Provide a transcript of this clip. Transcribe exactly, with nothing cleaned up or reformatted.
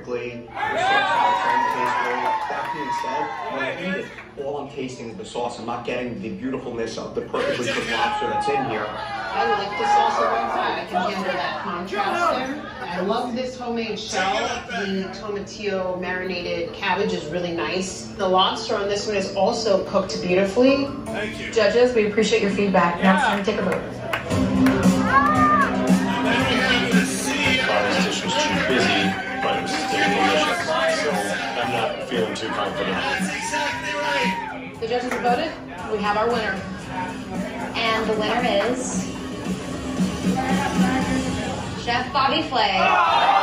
perfectly. The sauce tastes great. That being said, when I eat it, all I'm tasting is the sauce. I'm not getting the beautifulness of the perfectly cooked lobster that's in here. I like the sauce a lot. I can handle that contrast there. I love this homemade shell. The tomatillo marinated cabbage is really nice. The lobster on this one is also cooked beautifully. Thank you. Judges, we appreciate your feedback. Yeah. Now it's time to take a vote. This dish was too busy, but it was still delicious. So I'm not feeling too confident. That's exactly right. The judges have voted. We have our winner. And the winner is Chef Bobby Flay.